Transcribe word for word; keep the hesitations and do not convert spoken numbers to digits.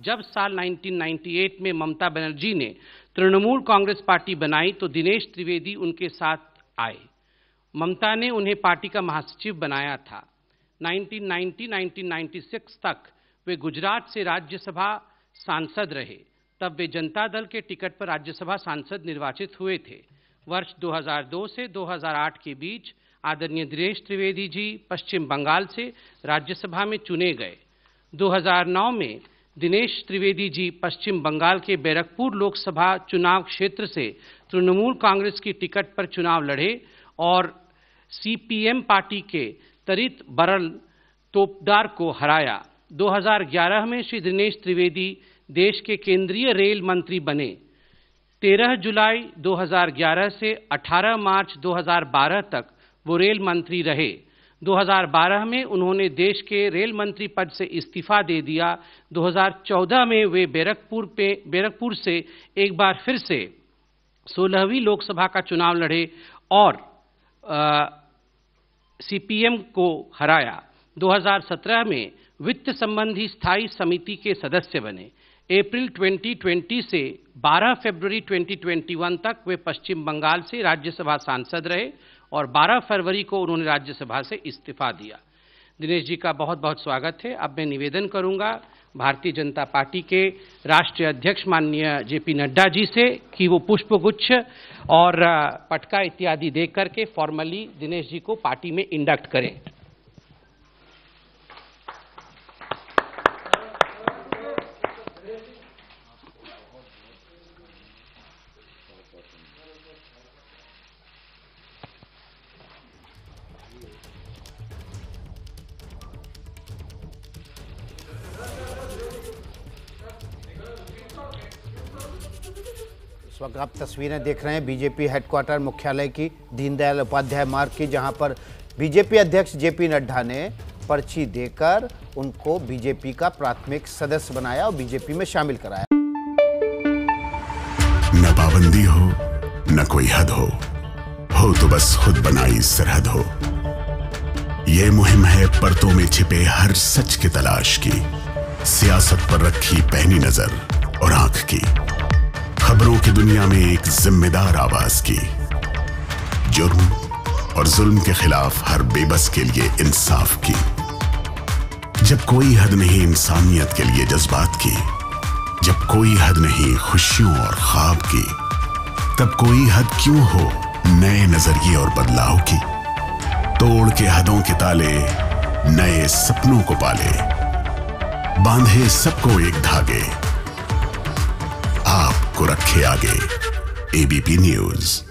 जब साल उन्नीस सौ अट्ठानवे में ममता बनर्जी ने तृणमूल कांग्रेस पार्टी बनाई तो दिनेश त्रिवेदी उनके साथ आए। ममता ने उन्हें पार्टी का महासचिव बनाया था। उन्नीस सौ नब्बे उन्नीस सौ छियानवे तक वे गुजरात से राज्यसभा सांसद रहे। तब वे जनता दल के टिकट पर राज्यसभा सांसद निर्वाचित हुए थे। वर्ष दो हज़ार दो से दो हज़ार आठ के बीच आदरणीय दिनेश त्रिवेदी जी पश्चिम बंगाल से राज्यसभा में चुने गए। दो हज़ार नौ में दिनेश त्रिवेदी जी पश्चिम बंगाल के बैरकपुर लोकसभा चुनाव क्षेत्र से तृणमूल कांग्रेस की टिकट पर चुनाव लड़े और सीपीएम पार्टी के तरित बरल तोपदार को हराया। दो हज़ार ग्यारह में श्री दिनेश त्रिवेदी देश के केंद्रीय रेल मंत्री बने। तेरह जुलाई दो हज़ार ग्यारह से अठारह मार्च दो हज़ार बारह तक वो रेल मंत्री रहे। दो हज़ार बारह में उन्होंने देश के रेल मंत्री पद से इस्तीफा दे दिया। दो हज़ार चौदह में वे बैरकपुर पे बैरकपुर से एक बार फिर से सोलहवीं लोकसभा का चुनाव लड़े और सीपीएम को हराया। दो हज़ार सत्रह में वित्त संबंधी स्थायी समिति के सदस्य बने। अप्रैल दो हज़ार बीस से बारह फरवरी दो हज़ार इक्कीस तक वे पश्चिम बंगाल से राज्यसभा सांसद रहे और बारह फरवरी को उन्होंने राज्यसभा से इस्तीफा दिया। दिनेश जी का बहुत बहुत स्वागत है। अब मैं निवेदन करूंगा भारतीय जनता पार्टी के राष्ट्रीय अध्यक्ष माननीय जेपी नड्डा जी से कि वो पुष्पगुच्छ और पटका इत्यादि दे करके फॉर्मली दिनेश जी को पार्टी में इंडक्ट करें। इस वक्त आप तस्वीरें देख रहे हैं बीजेपी हेडक्वार्टर मुख्यालय की, दीनदयाल उपाध्याय मार्ग की, जहां पर बीजेपी अध्यक्ष जेपी नड्डा ने पर्ची देकर उनको बीजेपी का प्राथमिक सदस्य बनाया और बीजेपी में शामिल कराया। न पाबंदी हो न कोई हद हो, हो तो बस खुद बनाई सरहद हो। ये मुहिम है परतों में छिपे हर सच की तलाश की, सियासत पर रखी पैनी नजर और आंख की, खबरों की दुनिया में एक जिम्मेदार आवाज की, जुर्म और जुल्म के खिलाफ हर बेबस के लिए इंसाफ की। जब कोई हद नहीं इंसानियत के लिए जज्बात की, जब कोई हद नहीं खुशियों और ख्वाब की, तब कोई हद क्यों हो नए नजरिए और बदलाव की। तोड़ के हदों के ताले नए सपनों को पाले, बांधे सबको एक धागे, आपको रखे आगे। ABP news.